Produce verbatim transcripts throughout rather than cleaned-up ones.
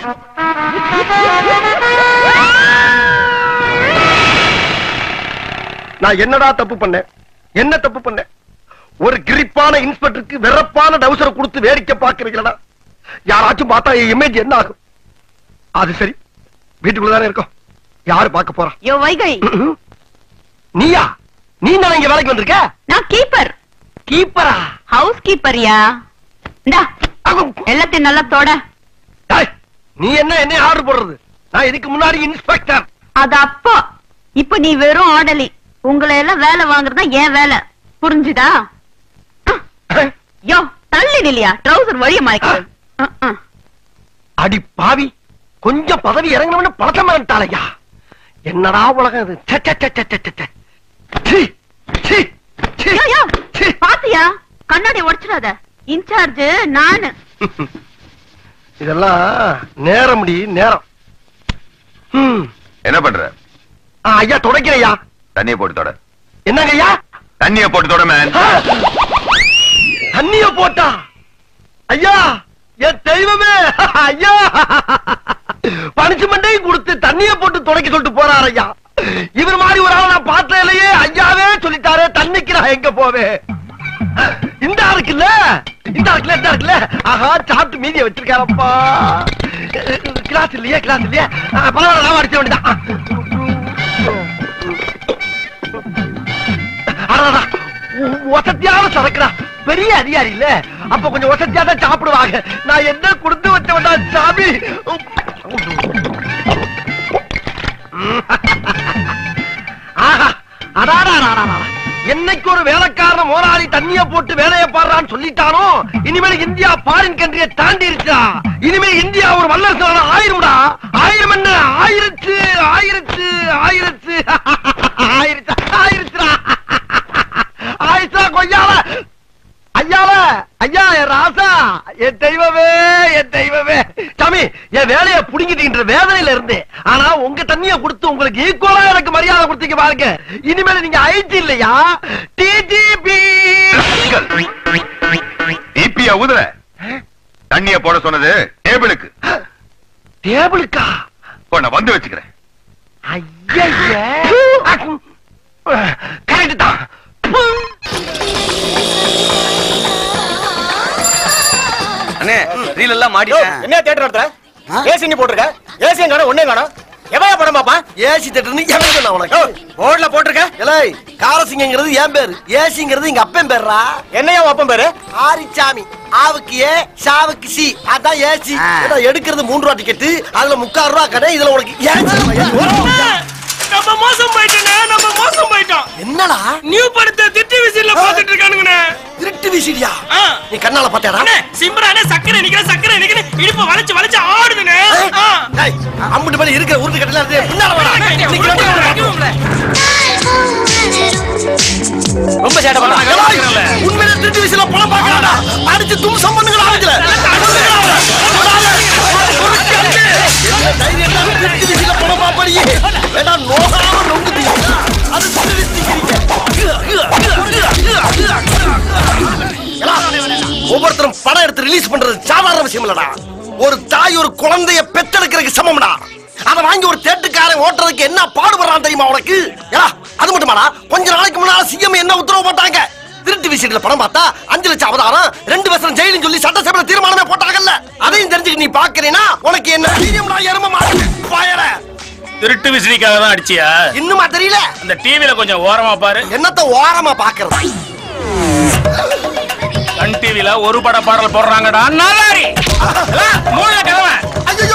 நான் என்னடா தப்பு பண்ணேன்? என்ன தப்பு பண்ணேன்? ஒரு கிரிப்பான இன்ஸ்பெக்டருக்கு வெறப்பான டவுசரை கொடுத்து வேடிக்கை பார்க்கிறீங்களா? யாராச்சும் பார்த்தா என் இமேஜ் என்ன ஆகும்? அது சரி, வீட்டுக்குள்ளதானே இருக்கோம், யாரு பார்க்க போறா? யோ வைகை, நீயா? நீ தான் இங்க வேலைக்கு வந்திருக்க? நான் கீப்பர். கீப்பரா? ஹவுஸ் கீப்பர்யா. எல்லாத்தையும் நல்லா தோட. நீ என்ன என்ன ஆர்டர் போடுறது? நான் இதுக்கு முன்னாடி இன்ஸ்பெக்டர். அது அப்பா. இப்ப நீ வெறும் ஆடலி. உங்களை எல்லாம் வேலை வாங்குறதா ஏன் வேலை, புரிஞ்சுதா? யோ தள்ளி நிலையா, ட்ரௌசர் வழிய மாய்க்கிறது. அடி பாவி, கொஞ்சம் பதவி இறங்கினவன பழக்கம் மாட்டாளையா? என்னடா உலகம் இது? பாத்தியா, கண்ணாடி உடைச்சிடாத. இன்சார்ஜ் நானு. இதெல்லாம் நேரம் முடி நேரம். என்ன பண்ற? ஐயா தொடக்கிறையா. தண்ணிய போட்டு தொட. என்னங்க ஐயா? தண்ணிய போட்டு தொட மேன். தண்ணிய போட்டா? ஐயா என் தெய்வமே, ஐயா பனிஷ்மெண்டையும் கொடுத்து தண்ணிய போட்டு தொடக்கி சொல்லிட்டு போறாரு ஐயா. இவர் மாதிரி ஒரு ஆளை நான் பார்த்தே இல்லையே. ஐயாவே சொல்லிட்டாரே, தண்ணிக்கு நான் எங்க போவேன்? இந்த இருக்குல்ல, இந்த இருக்குல்ல, இந்த இருக்குல்ல. ஆஹா, சாப்பிட்டு மீதியை வச்சிருக்காரப்பா. கிளாஸ் இல்லையே, கிளாஸ் இல்லையே. பரவாயில்ல, நான் அடிச்ச வேண்டியதான். வசதியான சரக்குடா, பெரிய அதிகாரி இல்ல, அப்ப கொஞ்சம் வசதியா தான் சாப்பிடுவாங்க. நான் என்ன கொடுத்து வச்ச வேண்டா சாமி. ஆஹா, அடாடா, என்னைக்கு ஒரு வேலைக்காரன் முதலாளி தண்ணிய போட்டு வேலையை பாடுறான்னு சொல்லிட்டானோ, இனிமேல் இந்தியா பாரின் கண்ட்ரியை தாண்டி இருக்கா. இனிமேல் இந்தியா ஒரு வல்லரசு ஆயிரும்டா. ஆயிரம் என்ன, ஆயிரத்து ஆயிரத்து ஆயிரத்து ஆயிரத்து ஆயிரத்துடா ஆயிரத்தா கொய்யால. ஐயால, ஐயா என் ராசா, என் தெய்வமே, என் தெய்வமே. சாமி, என் வேலையை புடுங்கிட்டு வேதனையில இருந்து, ஆனா உங்க தண்ணிய கொடுத்து உங்களுக்கு ஈக்குவலா எனக்கு மரியாதை கொடுத்தீங்க பாருங்க. இனிமேல் நீங்க ஐடி இல்லையா, டிஜிபி. டிபியா ஊதுற? தண்ணிய போட சொன்னது டேபிளுக்கு. டேபிளுக்கா? நான் வந்து வச்சுக்கிறேன். ஐயா கரெக்ட் தான். அண்ணே ரீல் எல்லாம் மாட்டிட்டேன். என்ன தியேட்டர் நடத்துற? ஏசி நீ போட்டுருக்க? ஏசி எங்க ஒண்ணே காணோம். எவையா படம் பாப்பா? ஏசி தியேட்டர்னு எவன் சொன்னா உனக்கு? போர்டுல போட்டுருக்க. ஏய், காரசிங்கிறது என் பேரு, ஏசிங்கிறது எங்க அப்பன் பேர்ரா. என்னையா அப்பன் பேரு? ஆரிச்சாமி. ஆவுக்கு ஏ, ஷாவுக்கு சி, அதான் ஏசி. எடுக்கிறது மூன்று ரூபா டிக்கெட், அதுல முக்கால் ரூபா கடை, இதுல உனக்கு ஏசி. நம்ம மோசம் போயிட்டோம்னா, நம்ம மோசம் போயிட்டோம். என்னடா நியூ படத்தை திட்டி விசில பாத்துட்டு இருக்கானுங்கண்ணே. திருட்டு விசிடியா? நீ கண்ணால பாத்தியாடா? அண்ணே சிம்ரானே சக்கரை நிக்கிற சக்கரை நிக்கிற இடுப்பு வளைச்சு வளைச்சு ஆடுதுனே. டேய், அம்புட்டு மேல இருக்கிற உருட்டு கட்டல இருந்து பின்னால வாடா. ரொம்ப சேட்ட பண்ணாங்க. உண்மையிலே திருட்டு விசில படம் பார்க்கறாடா. அடிச்சு தும்சம் பண்ணுங்கடா அவங்கள. என்ன தைரியம் தான் திருட்டு விசில படம் பாப்பறியே? ஏடா நோகாம நொங்குது. அது திருடிக்கிறீங்க. ஒவ்வொருத்தரும் படம் எடுத்து ரிலீஸ் பண்றது சாதாரண விஷயம் இல்லடா. ஒரு தாய் ஒரு குழந்தைய பெத்தெடுக்கிறதுக்கு சமம்டா. அத வாங்கி ஒரு தேட்டுக்காரன் ஓட்டுறதுக்கு என்ன பாடுபடுறான் தெரியுமா உனக்கு? அது மட்டுமாடா, கொஞ்ச நாளைக்கு முன்னால சிஎம் என்ன உத்தரவு போட்டாங்க? திருட்டு விஷயத்துல படம் பார்த்தா அஞ்சு லட்சம் அவதாரம், ரெண்டு வருஷம் ஜெயிலுன்னு சொல்லி சட்டசபையில தீர்மானமே போட்டாங்கல்ல. அதையும் தெரிஞ்சுக்க நீ பாக்குறீனா உனக்கு என்ன தைரியம்டா? எரும மாடு பாயற. திருட்டு விசிறிக்காக தான் அடிச்சியா? இன்னுமா தெரியல? அந்த டிவில கொஞ்சம் ஓரமா பாரு. என்னத்த ஓரமா பாக்குறது? சன் டிவில ஒரு பட பாடல் போடுறாங்கடா. நாலாரி மூணு கிழமை. ஐயோ,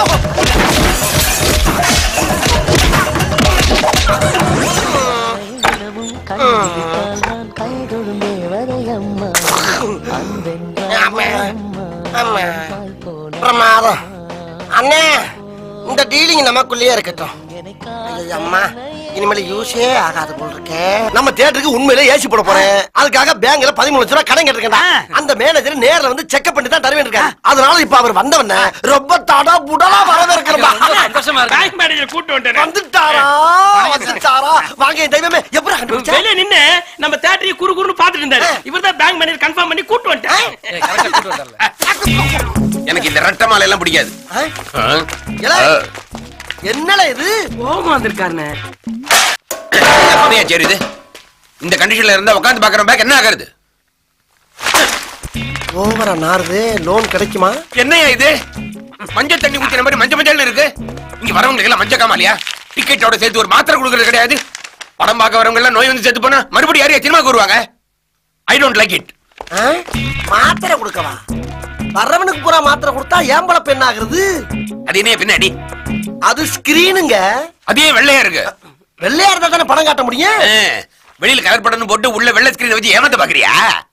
பிரமாதம். அண்ணே, இந்த டீலிங் நமக்குள்ளேயே இருக்கட்டும். அம்மா, இனிமேல் யூஸே ஆகாது போல் இருக்கேன். நம்ம தியேட்டருக்கு உண்மையிலே ஏசி போட போறேன். அதுக்காக பேங்க்ல பதிமூணு லட்சம் ரூபாய் கடன் கேட்டிருக்கேன். அந்த மேனேஜர் நேர்ல வந்து செக்அப் பண்ணி தான் தர வேண்டியிருக்காங்க. அதனால இப்ப அவர் வந்தவன ரொம்ப தடா புடலா வரவேற்கிறேன். சந்தோஷமா இருக்கு. பேங்க் மேனேஜர் கூட்டி வந்துட்டேன். வந்துட்டாரா வந்துட்டாரா வாங்க என் தெய்வமே எப்பறா கண்டுபிடிச்ச? வெளிய நின்னு நம்ம தியேட்டரை குறு குறுன்னு பாத்துட்டு இருந்தாரு. இவர்தான் பேங்க் மேனேஜர் கன்ஃபார்ம் பண்ணி கூட்டி வந்துட்டேன். ஏய் கரெக்ட்டா கூட்டி வந்தார்ல. எனக்கு இந்த ரெட்ட மாலை எல்லாம் பிடிக்காது. ஏலே என்னல இது? கோவமா வந்திருக்காருனே. அப்படியே சரி இது. இந்த கண்டிஷன்ல இருந்தா உட்கார்ந்து பார்க்கற பேக் என்ன ஆகுறது? ஓவரா நாறுது. லோன் கிடைக்குமா? என்னையா இது? மஞ்சள் தண்ணி ஊத்தின மாதிரி மஞ்சள் மஞ்சள்னு இருக்கு. இங்க வரவங்களுக்கு எல்லாம் மஞ்சள் காமாலியா? டிக்கெட்டோட சேர்த்து ஒரு மாத்திரை கொடுக்கறது கிடையாது. படம் பார்க்க வரவங்க எல்லாம் நோய் வந்து செத்து போனா மறுபடியும் யாரையா சினிமாக்கு வருவாங்க? I don't like it. மாத்திரை கொடுக்கவா? வரவனுக்கு பூரா மாத்திரை கொடுத்தா ஏம்பள பெண் ஆகுறது. அது என்ன பின்னாடி? அது ஸ்கிரீனுங்க. அதே வெள்ளையா இருக்கு. வெள்ளையா இருந்தா தானே படம் காட்ட முடியும். வெளியில கலர் படம் போட்டு உள்ள வெள்ளை ஸ்கிரீன் வச்சு ஏமாத்த பாக்குறியா?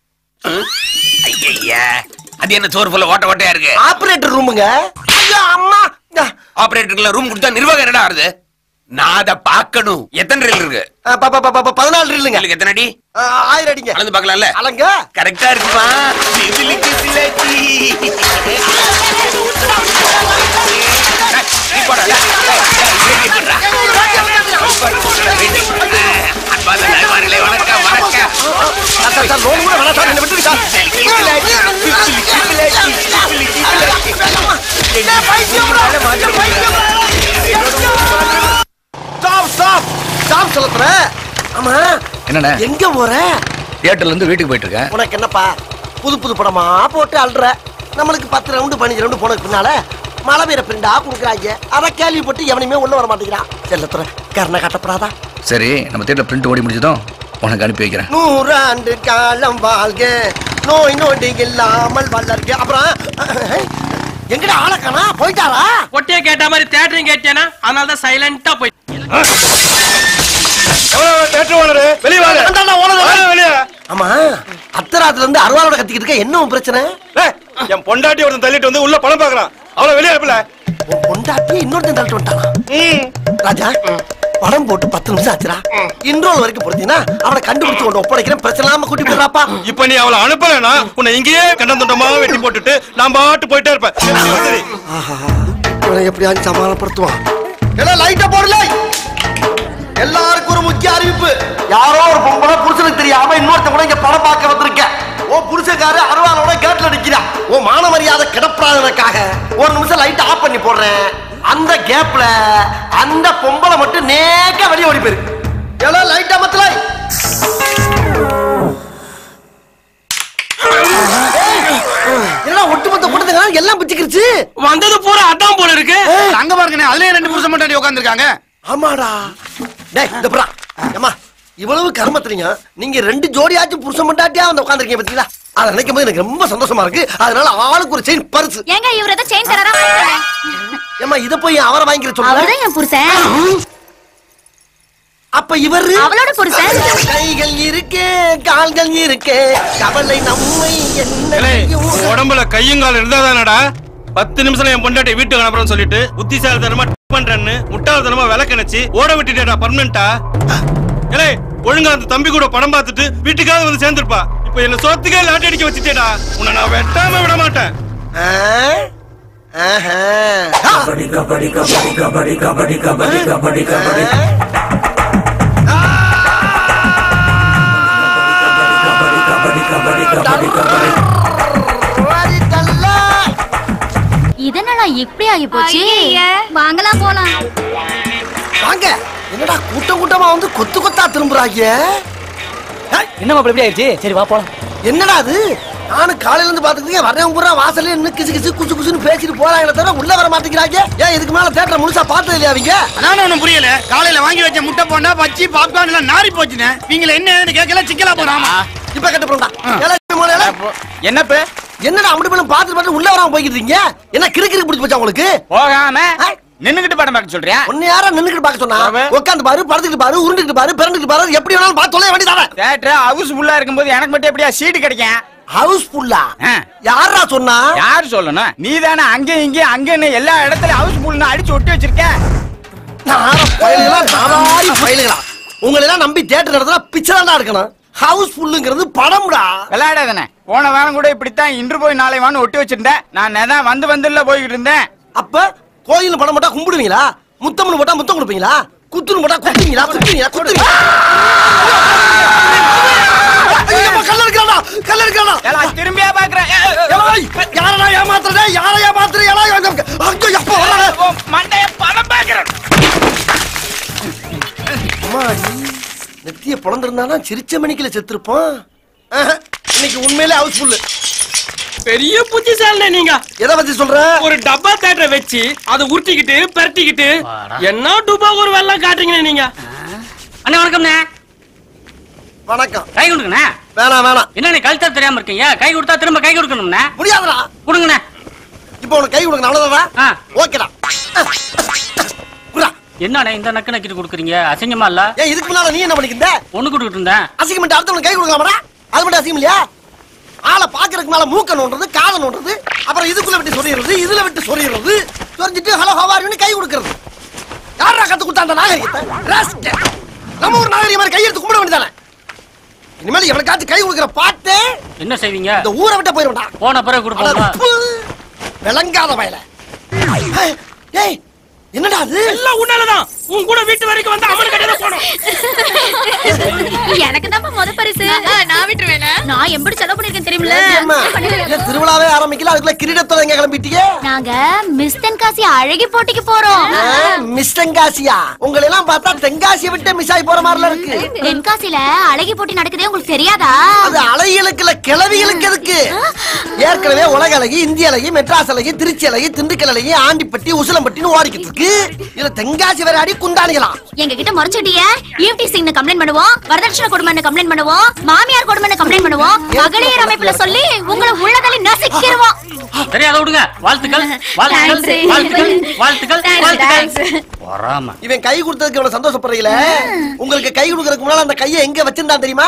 ஐயா அது என்ன சோறு ஃபுல்லா ஓட்ட ஓட்டையா இருக்கு? ஆபரேட்டர் ரூமுங்க. ஐயோ அம்மா. ஆபரேட்டருக்கு ரூம் கொடுத்தா நிர்வாகம் என்னடா ஆறுது? நான் அத பாக்கணும். எத்தனை ரீல் இருக்கு? பதினாலு ரீலுங்க. எத்தனை அடி? ஆயிரம் அடிங்க. அளந்து பாக்கலாம்ல? அலங்க கரெக்டா இருக்குமா? சிவிலுக்கு சிலச்சி. நீ போடா. அன்பான நண்பர்களே வணக்கம் வணக்கம். சார் லோன் கூட வேணாம் சார் என்ன விட்டுருங்க சார். ஸ்டாப் ஸ்டாப் ஸ்டாப் சொல்லுற. ஆமா என்னண்ணே எங்க போற? தியேட்டர்ல இருந்து வீட்டுக்கு போயிட்டு இருக்கேன். உனக்கு என்னப்பா புது புது படமா போட்டு அல்ற? நம்மளுக்கு பத்து ரவுண்டு பதினஞ்சு ரவுண்டு போனதுக்கு பின்னால மழை பெய்ய பிரிண்டா குடுக்குறாங்க. அத கேள்விப்பட்டு எவனையுமே உள்ள வர மாட்டேங்கிறான். செல்லத்துற கர்ண காட்டப்படாதா? சரி நம்ம தியேட்டர் பிரிண்ட் ஓடி முடிஞ்சதும் உனக்கு அனுப்பி வைக்கிறேன். நூறு ஆண்டு காலம் வாழ்க நோய் நொடி இல்லாமல் வளர்க. அப்புறம் எங்கடா ஆளக்கானா போயிட்டாரா? ஒட்டிய கேட்ட மாதிரி தியேட்டரையும் கேட்டேனா அதனால தான் சைலண்டா போய். ஆமா அத்தராத்துல இருந்து அருவாளோட கத்திக்கிட்டு இருக்க என்ன பிரச்சனை? என் பொண்டாட்டி ஒருத்தன் தள்ளிட்டு வந்து உள்ள படம் பாக்குறான். அவளை வெளியே அனுப்பல. பொண்டாட்டி இன்னொருத்தன் தள்ளிட்டு வந்துட்டானா? ராஜா படம் போட்டு பத்து நிமிஷம் ஆச்சுடா. இன்ட்ரோல் வரைக்கும் பொறுத்தீங்கன்னா அவனை கண்டுபிடிச்சு கொண்டு ஒப்படைக்கிறேன். பிரச்சனை இல்லாம கூட்டி போடுறாப்பா. இப்ப நீ அவளை அனுப்பலனா உன்னை இங்கேயே கண்டம் தொண்டமா வெட்டி போட்டுட்டு நான் பாட்டு போயிட்டே இருப்பேன். இவனை எப்படியாவது சமாளப்படுத்துவான். எல்லாம் லைட்டா போடல. எல்லாருக்கும் ஒரு முக்கிய அறிவிப்பு. யாரோ ஒரு பொம்பளை புருஷனுக்கு தெரியாம இன்னொருத்த கூட இங்க படம் பார்க்க வந்திருக்க. ஓ புருஷக்காரு அருவாளோட கேட்ல நிக்கிறா. ஓ மான மரியாதை கிடப்படாதனக்காக ஒரு நிமிஷம் லைட் ஆஃப் பண்ணி போடுறேன். அந்த கேப்ல அந்த பொம்பளை மட்டும் நேக்க வெளியே ஓடி போயிரு. எல்லாம் லைட் அமத்தல. எல்லாம் ஒட்டுமொத்த கூட்டத்துக்கு எல்லாம் பிச்சுக்கிருச்சு. வந்தது பூரா அதான் போல இருக்கு. அங்க பாருங்க அதுலயே ரெண்டு புருஷன் மட்டும் உட்கார்ந்துருக்காங்க. ஆமாடா. டேய் இந்த புறா. அம்மா இவ்வளவு கர்மத்துறீங்க. நீங்க ரெண்டு ஜோடியாச்சும் புருஷன் மண்டாட்டியா வந்து உட்கார்ந்திருக்கீங்க பாத்தீங்களா? அத நினைக்கும் போது எனக்கு ரொம்ப சந்தோஷமா இருக்கு. அதனால ஆளுக்கு ஒரு செயின் பரிசு. ஏங்க இவர தான் செயின் தரறா வாங்குறேன். ஏமா இத போய் அவரை வாங்கிர சொல்லுங்க. அவர்தான் என் புருஷன். அப்ப இவரு அவளோட புருஷன். கைகள் இருக்கு கால்கள் இருக்கு கவலை நம்மை என்ன உடம்புல கையும் கால் இருந்தாதானடா பத்து நிமிஷம் என் பொண்டாட்டி வீட்டுக்கு அனுப்புறேன்னு சொல்லிட்டு புத்திசாலித்தனமா பண்றேன்னு முட்டாள்தனமா விளக்கணிச்சு ஓட விட்டுட்டா பர்மனண்டா. ஏலே ஒழுங்கா அந்த தம்பி கூட படம் பார்த்துட்டு வீட்டுக்காக வந்து சேர்ந்துருப்பா. இப்ப என்ன சொத்துக்கே லாட்டி அடிக்க வச்சுட்டேடா. உன்னை நான் வெட்டாம விட மாட்டேன். கபடி கபடி கபடி கபடி கபடி கபடி கபடி கபடி இதனால இப்படி ஆகி போச்சு. வாங்கலாம் போலாம். வாங்க. என்னடா கூட்டம் கூட்டமா வந்து கொத்து கொத்தா திரும்புறாங்க. என்னமா இப்படி ஆயிடுச்சு? சரி வா போலாம். என்னடா அது? நானும் காலையில இருந்து பாத்துக்கிட்டே வரேன் பூரா வாசல்ல நின்னு கிசு கிசு குசு குசுன்னு பேசிட்டு போறாங்களே தவிர உள்ள வர மாட்டேங்கிறாங்க. ஏன் இதுக்கு மேல தியேட்டர் முழுசா பார்த்தது இல்லையா அவங்க? அதான் ஒண்ணும் புரியல. காலையில வாங்கி வச்ச முட்டை போண்டா பச்சி பாப்கார்ன் எல்லாம் நாரி போச்சுனே. நீங்க என்ன ஏதுன்னு கேட்கல சிக்கலா போறாமா? இப்ப கட்ட போறா. என்னப்ப என்னடா அப்படி பண்ண பாத்து பாத்து உள்ள வராம போயிட்டு இருக்கீங்க? என்ன கிறுக்கிறு பிடிச்சு போச்சா உங்களுக்கு? போகாம நின்னுகிட்டு படம் பார்க்க சொல்றியா? உன்னை யாரா நின்னுகிட்டு பார்க்க சொன்னா? உட்கார்ந்து பாரு, படுத்துக்கிட்டு பாரு, உருண்டுகிட்டு பாரு, பிறண்டுகிட்டு பாரு, எப்படி வேணாலும் பார்த்து தொலைய வேண்டியதானே. தியேட்டர் ஹவுஸ் ஃபுல்லா இருக்கும்போது எனக்கு மட்டும் எப்படியா சீட் கிடைக்கும்? ஹவுஸ் ஃபுல்லா? யாரா சொன்னா? யார் சொல்லணும்? நீதானே அங்க இங்க அங்கன்னு எல்லா இடத்துலயும் ஹவுஸ் ஃபுல்னு அடிச்சு ஒட்டி வச்சிருக்க. நார பயலுகளா நாராரி பயலுகளா. உங்களை எல்லாம் நம்பி தியேட்டர் நடத்துனா பிச்சைதான்டா இருக்கணும். ஹவுஸ் ஃபுல்லுங்கிறது படம்டா. விளையாடாதானே. போன வாரம் கூட இப்படித்தான் இன்று போய் நாளை வான்னு ஒட்டி வச்சிருந்தேன். நான் தான் வந்து வந்துல போய்கிட்டு இருந்தேன். அப்ப கோயில் படம் மட்டும் கும்பிடுவீங்களா? முத்தம்னு போட்டா முத்தம் கொடுப்பீங்களா? குத்துன்னு போட்டா குத்துவீங்களா? குத்துவீங்களா? குத்துவீங்களா? கல்ல இருக்கானா? கல்ல இருக்கானா? எல்லாம் திரும்பியா பாக்குறேன். யாரடா ஏமாத்துறே? யாரை ஏமாத்துறே? அங்க எப்ப வர மண்டைய படம் பாக்குறேன். நெத்திய பொழந்திருந்தானா சிரிச்ச மணிக்குல செத்துருப்பான். இன்னைக்கு உண்மையிலே ஹவுஸ்ஃபுல். பெரிய புத்திசாலி நீங்க. எதை பத்தி சொல்ற? ஒரு டப்பா தேட்டரை வச்சு அதை உருட்டிக்கிட்டு பரட்டிக்கிட்டு என்ன டூபா ஒரு வெள்ளம் காட்டுறீங்க நீங்க. அண்ணா வணக்கம்ண்ணே. வணக்கம். கை கொடுங்கண்ணா. வேணாம் வேணாம். என்ன கழுத்தா தெரியாம இருக்கீங்க? கை கொடுத்தா திரும்ப கை கொடுக்கணும்ண்ணா. முடியாதுடா. கொடுங்கண்ணா. இப்போ உனக்கு கை கொடுக்கணும் அவ்வளவுதானா? ஓகேடா. என்னண்ணே இந்த நக்கு நக்கிட்டு கொடுக்குறீங்க? அசிங்கமா இல்ல? ஏன் இதுக்கு முன்னால நீ என்ன பண்ணிக்கிட்ட? ஒண்ணு கொடுத்துட்டு இருந்தேன். அசிங்கமெண்ட் அடுத்தவனுக்கு கை கொடுக்கலாமாடா? அது மட்டும் அசிங்கம் இல்லையா? ஆளை பாக்குறதுக்கு மேல மூக்க நோண்டுறது, காதை நோண்டுறது, அப்புறம் இதுக்குள்ள விட்டு சொறியிறது, இதுல விட்டு சொறியிறது, சொரிஞ்சிட்டு ஹலோ ஹவாரின்னு கை கொடுக்கறது. யாரா கத்து கொடுத்தா அந்த நாகரிகத்தை? நம்ம ஒரு நாகரிகம் மாதிரி கையெடுத்து கும்பிட வேண்டியதானே? இனிமேல் எவனுக்காச்சும் கை கொடுக்குற பாட்டு என்ன செய்வீங்க? இந்த ஊரை விட்ட போயிருவா. போன பிறகு கொடுப்போம். விளங்காத வயல. ஏய் என்னடா அது? எல்லாம் உன்னாலதான். உன் கூட வீட்டு வரைக்கும் வந்து அவனுக்கு கடையில போணும். எனக்கு தான் முத பரிசு. நான் விட்டுருவேனா? நான் எப்படி செலவு பண்ணிருக்கேன் தெரியுமில? இல்ல திருவிழாவே ஆரம்பிக்கல அதுக்குள்ள கிரீடத்தோட எங்க கிளம்பிட்டீங்க? நாங்க மிஸ் தென்காசி அழகி போட்டிக்கு போறோம். மிஸ் தென்காசியா? உங்களை எல்லாம் பார்த்தா தென்காசியை விட்டு மிஸ் ஆகி போற மாதிரில இருக்கு. தென்காசில அழகி போட்டி நடக்குதே உங்களுக்கு தெரியாதா? அது அழகிகளுக்கு இல்ல கிளவிகளுக்கு எதுக்கு? ஏற்கனவே உலக அழகி, இந்திய அழகி, மெட்ராஸ் அழகி, திருச்சி அழகி, திண்டுக்கல் அழகி, ஆண்டிப்பட்டி, உசிலம்பட்டின்னு ஓடிக்கிட்டு இருக்கு. இதுல தென்காசி வேற அடி குண்டானிகளா? எங்க கிட்ட முறைச்சிட்டிய ஈவ்டி சிங்னு கம்ப்ளைண்ட் பண்ணுவோம், வரதட்சணை கொடுமைன்னு கம்ப்ளைண்ட் பண்ணுவோம், மாமியார் கொடுமைன்னு கம்ப்ளைண்ட் பண்ணுவோம், மகளிர் அமைப்புல சொல்லி உங்களை உள்ளதலி நசிக்கிடுவோம். தெரியாத விடுங்க. வாழ்த்துக்கள் வாழ்த்துக்கள் வாழ்த்துக்கள் வாழ்த்துக்கள் வாழ்த்துக்கள். வராம இவன் கை கொடுத்ததுக்கு இவ்வளவு சந்தோஷப்படுறீங்களே, உங்களுக்கு கை கொடுக்கறதுக்கு முன்னால அந்த கையை எங்க வச்சிருந்தான் தெரியுமா?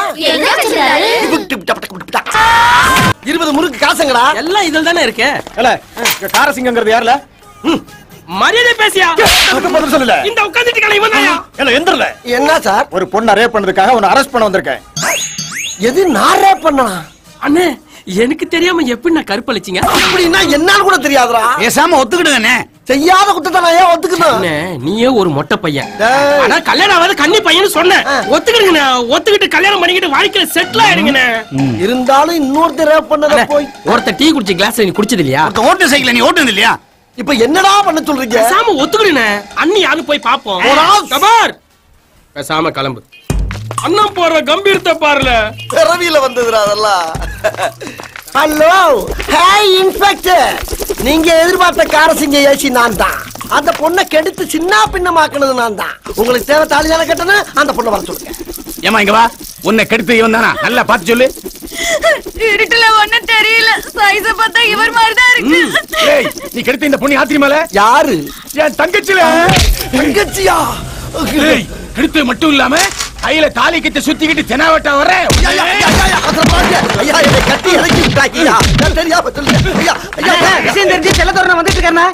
இருபது முறுக்கு காசுங்களா? எல்லாம் இதுல தானே இருக்கு. காரசிங்கிறது யாருல? மரியாதை பேசியா? சொல்லல. இந்த உட்கார்ந்துட்டு கலை இவன்தாயா? என்ன எந்திரல? என்ன சார்? ஒரு பொண்ணை ரேப் பண்ணதுக்காக உன்னை அரெஸ்ட் பண்ண வந்திருக்கேன். எது நான் ரேப் பண்ணனா? அண்ணே எனக்கு தெரியாம எப்படி நான் கருப்பளிச்சீங்க? அப்படின்னா என்னன்னு கூட தெரியாதுடா. பேசாம ஒத்துக்கிடுங்கண்ணே. செய்யாத குத்தத்தை நான் ஏன் ஒத்துக்கணும்? அண்ணே நீயே ஒரு மொட்டை பையன். டேய். ஆனா கல்யாணம் ஆகாத கன்னி பையன் சொன்னேன். ஒத்துக்கிடுங்கண்ணே. ஒத்துக்கிட்டு கல்யாணம் பண்ணிக்கிட்டு வாழ்க்கையில செட்டில் ஆயிடுங்கண்ணே. இருந்தாலும் இன்னொருத்தர் ரேப் பண்ணத போய் ஒருத்த டீ குடிச்ச கிளாஸ்ல நீ குடிச்சது இல்லையா? ஓட்டு சைக்கிள் நீ ஓட்டுனது இல்லையா? இப்ப என்னடா பண்ண சொல்றீங்க? பேசாம ஒத்துக்கிடுண்ணே. அண்ணி யாரு போய் பாப்போம். கபார் பேசாம கிளம்பு. அண்ணா போற கம்பீரத்தை பாருல. பிறவியில வந்ததுடா அதெல்லாம். ஹலோ ஹாய் இன்ஸ்பெக்டர், நீங்க எதிர்பார்த்த காரசிங்க ஏசி நான் தான். அந்த பொண்ணை கெடுத்து சின்ன பின்னமாக்குனது நான் தான். உங்களுக்கு தேவை தாலி தானே கட்டணும், அந்த பொண்ணை வர சொல்லுங்க. ஏமா இங்க வா. உன்னை கெடுத்து இவன் தானா? நல்லா பார்த்து சொல்லு. இருட்டுல ஒண்ணும் தெரியல. சைஸ பார்த்தா இவர் மாதிரி தான் இருக்கு. ஏய் நீ கெடுத்து இந்த பொண்ணு ஆத்திரி மேல யாரு? என் தங்கச்சில. தங்கச்சியா? ஏய் கெடுத்து மட்டும் இல்லாம கையில தாலி கிட்ட சுத்திக்கிட்டு தெனாவட்டா வர. ஐயா ஐயா ஐயா அத பாருங்க. ஐயா என்னை கட்டி இறக்கி விட்டாய்யா. நான் தெரியாம சொல்லுங்க. ஐயா ஐயா விஷயம் தெரிஞ்சு செல்லதோரன வந்துட்டு இருக்கானே.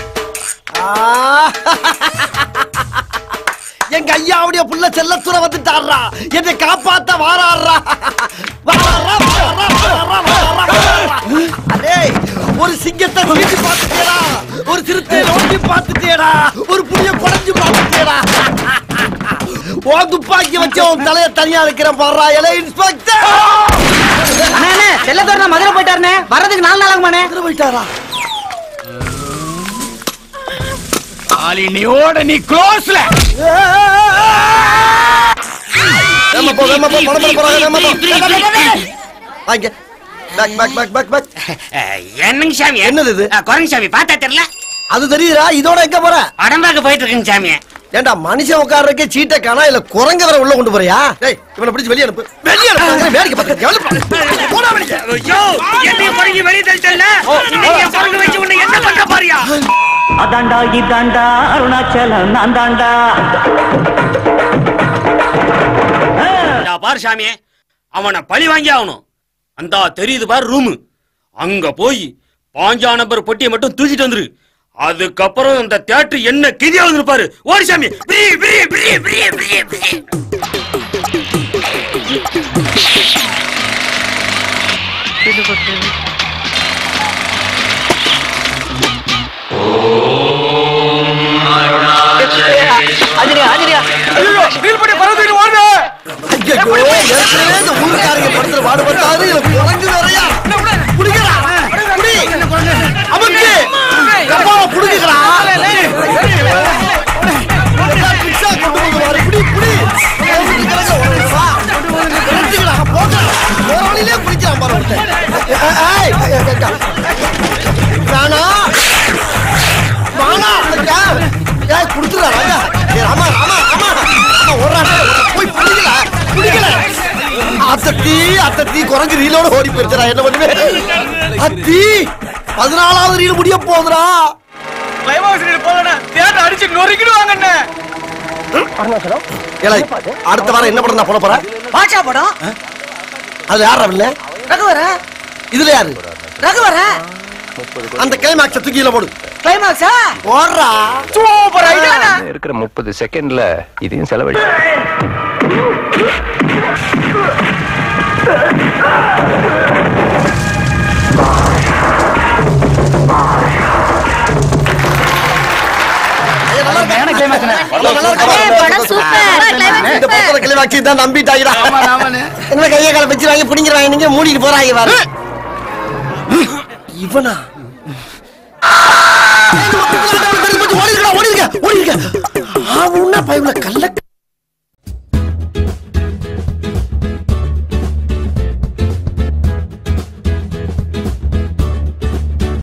எங்க ஐயாவுடைய புள்ள செல்லத்துற வந்துட்டாரா. என்னை காப்பாத்த வாராரா. வாராரா வாராரா வாராரா. அடே ஒரு சிங்கத்தை வீட்டு பார்த்துட்டேடா, ஒரு சிறுத்தை நோக்கி பார்த்துட்டேடா, ஒரு புளிய குடஞ்சு பார்த்துட்டேடா. ஓ துப்பாக்கி வச்சு உன் தலையை தனியா இருக்கிறேன் பாடுறா. எலே இன்ஸ்பெக்டர் அண்ணே செல்லதோரன மதுரை போயிட்டாருனே. வரதுக்கு நாலு நாள் ஆகுமானே. மதுரை போயிட்டாரா? ஆலினியோட நீ க்ளோஸ்ல. நம்ம போ நம்ம போ பணம் போறாங்க நம்ம போ. வாங்க back back back back back. என்னங்க சாமி? என்னது இது? குரங்கு சாமி பார்த்தா தெரியல. அது தெரியுதா? இதோட எங்க போற? அடம்பாக்க போயிட்டு இருக்குங்க சாமி. ஏண்டா மனுஷன் உட்கார்றதுக்கே சீட்டை காணா, இல்ல குரங்க வர உள்ள கொண்டு போறியா? டேய் இவனை பிடிச்சு வெளிய அனுப்பு. வெளிய அனுப்பு. வேடிக்கை பார்த்து எவ்வளவு போடா வெளிய. ஐயோ என்னைய குரங்கி வெளிய தள்ளிட்டல. நீங்க குரங்கு வச்சு உன்னை என்ன பண்ற பாரியா? அதாண்டா இதாண்டா அருணாச்சலம் நான் தாண்டா. பாரு சாமி, அவனை பழி வாங்கி ஆகணும். அந்த தெரியுது பாரு ரூமு, அங்க போய் பாஞ்சா நம்பர் பொட்டியை மட்டும் தூக்கிட்டு வந்துரு. அதுக்கப்புறம் அந்த தியேட்டர் என்ன கிதியாவது பாரு. ஓடி சாமி. ரீல் பண்ணி பரவதி ஓடு. ஐயோ ஏற்கனவே இந்த ஊர்க்காரங்க படுத்துற பாடுபட்டாரு குரங்கு வேறயா. புடிங்கடா. புடி. அமக்கு. அப்பா புடிங்கடா. பிச்சா கொண்டு வந்து வர. புடி புடி. வா. புடிங்கடா போடா. ஓரணிலே புடிச்சான் பாரு ஒருத்தன். ஏய் ராணா. ராணா அக்கா. ஏய் குடுத்துறா ராணா. ஏய் ராமா ராமா ராமா. ராமா ஓடுறானே. போய் புடிங்கடா. புடிங்கடா. அத்தத்தி அத்தத்தி குரங்கு ரீலோட ஓடி போயிடுறா. என்ன பண்ணுவே? அத்தி பதினாலாவது ரீல் முடிய போகுதுடா. கிளைமாக்ஸ் ரீல் போலனா தியேட்டர் அடிச்சு நொறுக்கிடுவாங்க அண்ணே. ஏலே அடுத்த வாரம் என்ன படம் நான் போட போறேன்? பாச்சா படம். அது யாரா இல்ல? ரகுவர. இதுல யாரு? ரகுவர. அந்த கிளைமாக்ஸ் தூக்கில போடு. கிளைமாக்ஸா? போடுறா. Super idea. இருக்கிற முப்பது செகண்ட்ல இதையும் செலவழி. நம்பிட்டாங்க. என்ன கையை கால வச்சிருவாங்க பிடிங்கிறாங்க. நீங்க மூடிட்டு போறாங்க பாரு. இவனா ஓடிருக்க ஓடிருக்க ஓடிருக்க. ஆ உன்ன பைப்ல கல்ல